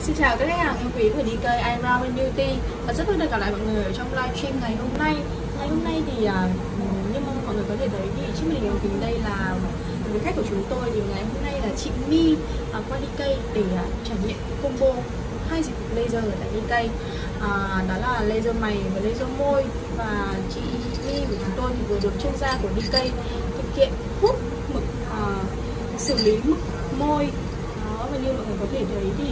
Xin chào các khách hàng yêu quý của DK iRound Beauty và rất vui được gặp lại mọi người ở trong livestream ngày hôm nay. Ngày hôm nay thì như mọi người có thể thấy thì trước mình hình đây là người khách của chúng tôi. Thì ngày hôm nay là chị My qua DK để trải nghiệm combo 2 dịch vụ laser ở tại DK, đó là laser mày và laser môi. Và chị My của chúng tôi thì vừa được chuyên gia của DK thực hiện hút mực, xử lý mực môi. Và như mọi người có thể thấy thì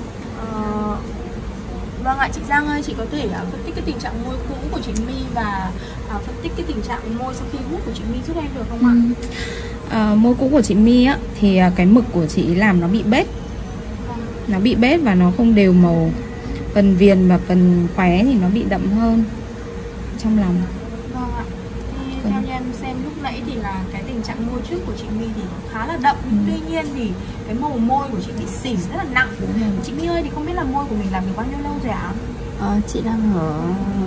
vâng ạ, chị Giang ơi, chị có thể phân tích cái tình trạng môi cũ của chị My và phân tích cái tình trạng môi sau khi hút của chị My giúp em được không ạ? Môi cũ của chị My á thì cái mực của chị làm nó bị bết. Nó bị bết và nó không đều màu. Phần viền và phần khóe thì nó bị đậm hơn trong lòng. Vâng ạ. Theo như em xem lúc nãy thì là cái tình trạng môi trước của chị My thì khá là đậm. Tuy nhiên thì cái màu môi của chị bị xỉn rất là nặng. Chị My ơi, thì không biết là môi của mình làm được bao nhiêu lâu rồi ạ? Chị đang ở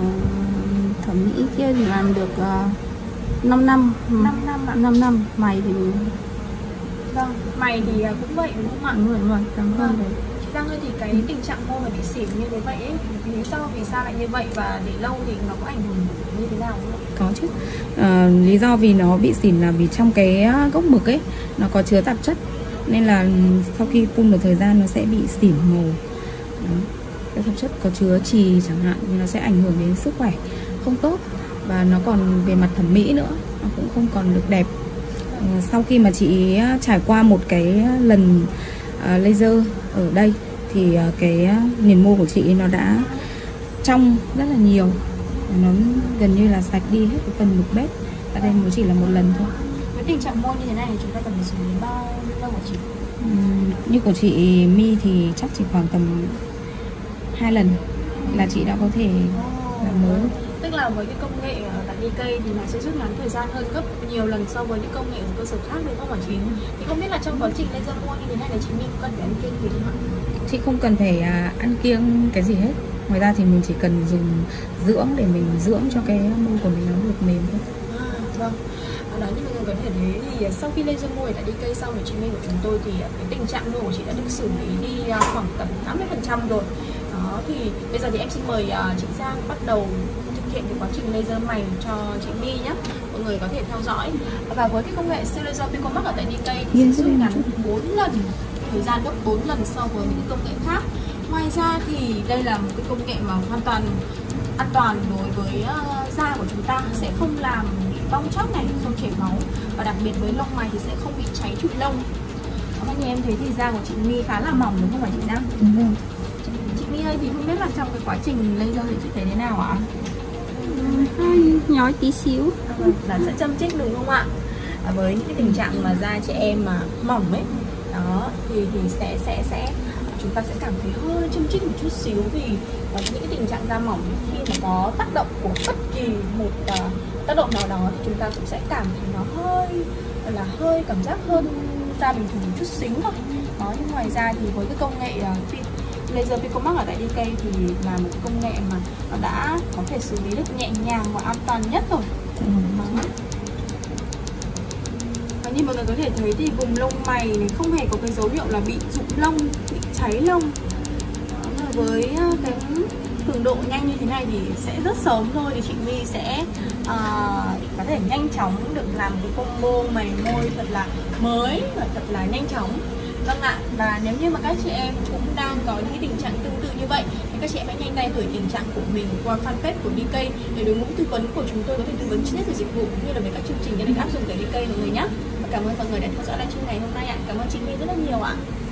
thẩm mỹ kia thì làm được 5 năm. 5 năm ạ? 5 năm. Mày thì vâng, mày thì cũng vậy đúng không ạ? đúng rồi, cảm ơn đấy. Chị Giang ơi, thì cái tình trạng môi mà bị xỉn như thế vậy ấy, lý do vì sao lại như vậy và để lâu thì nó có ảnh hưởng như thế nào không? Có chứ. Lý do vì nó bị xỉn là vì trong cái gốc mực ấy nó có chứa tạp chất, nên là sau khi phun một thời gian nó sẽ bị xỉn màu. Đó. Cái tạp chất có chứa chì chẳng hạn thì nó sẽ ảnh hưởng đến sức khỏe không tốt, và nó còn về mặt thẩm mỹ nữa, nó cũng không còn được đẹp. Sau khi mà chị trải qua một cái lần laser ở đây thì cái nền môi của chị nó đã trong rất là nhiều, nó gần như là sạch đi hết cái phần mực bết. Ở đây mới chỉ là một lần thôi. Với tình trạng môi như thế này thì chúng ta cần phải xử lý bao nhiêu lâu hả chị? Như của chị My thì chắc chỉ khoảng tầm 2 lần là chị đã có thể làm mới. Tức là với cái công nghệ tại DK thì nó sẽ rút ngắn thời gian hơn gấp nhiều lần so với những công nghệ ở cơ sở khác, đúng không hả chị? Thì không biết là trong quá trình laser môi như thế này là chị My cần phải ăn kiêng gì không ạ? Chị không cần phải ăn kiêng cái gì hết. Ngoài ra thì mình chỉ cần dùng dưỡng để mình dưỡng cho cái môi của mình nó được mềm thôi. Vâng. Đó, như mọi người có thể thấy thì sau khi laser môi tại DK xong thì chị My của chúng tôi thì cái tình trạng môi của chị đã được xử lý đi khoảng tầm 80% rồi. Đó, thì bây giờ thì em xin mời chị Giang bắt đầu thực hiện cái quá trình laser mày cho chị My nhé. Mọi người có thể theo dõi. Và với cái công nghệ siêu laser Picomax ở tại DK thì sẽ rút ngắn 4 lần, thời gian gấp 4 lần so với những công nghệ khác. Ngoài ra thì đây là một cái công nghệ mà hoàn toàn an toàn đối với da của chúng ta, sẽ không làm bị bong chóc này, không chảy máu, và đặc biệt với lông mày thì sẽ không bị cháy trụi lông. Như em thấy thì da của chị My khá là mỏng đúng không phải chị Giang? Đúng rồi. Chị My ơi, thì không biết là trong cái quá trình laser thì chị thấy thế nào ạ? Hơi nhói tí xíu. Là sẽ châm chích đúng không ạ? Với những cái tình trạng mà da chị em mà mỏng ấy, đó thì sẽ chúng ta sẽ cảm thấy hơi châm chích một chút xíu, vì những cái tình trạng da mỏng khi mà có tác động của bất kỳ một tác động nào đó thì chúng ta cũng sẽ cảm thấy nó hơi cảm giác hơn da bình thường một chút xíu thôi. Đó, nhưng ngoài ra thì với cái công nghệ laser Picomax ở tại DK thì là một cái công nghệ mà nó đã có thể xử lý được nhẹ nhàng và an toàn nhất rồi. Và như mọi người có thể thấy thì vùng lông mày này không hề có cái dấu hiệu là bị rụng lông, bị cháy lông. Với cái cường độ nhanh như thế này thì sẽ rất sớm thôi thì chị My sẽ có thể nhanh chóng được làm cái combo mày môi thật là mới và thật là nhanh chóng. Vâng ạ, và nếu như mà các chị em cũng đang có những cái tình trạng tương tự như vậy thì các chị em hãy nhanh tay gửi tình trạng của mình qua fanpage của DK để đội ngũ tư vấn của chúng tôi có thể tư vấn chi tiết về dịch vụ cũng như là về các chương trình đã được áp dụng tại DK mọi người nhé. Và cảm ơn mọi người đã theo dõi livestream ngày hôm nay ạ. Cảm ơn chị My rất là nhiều ạ.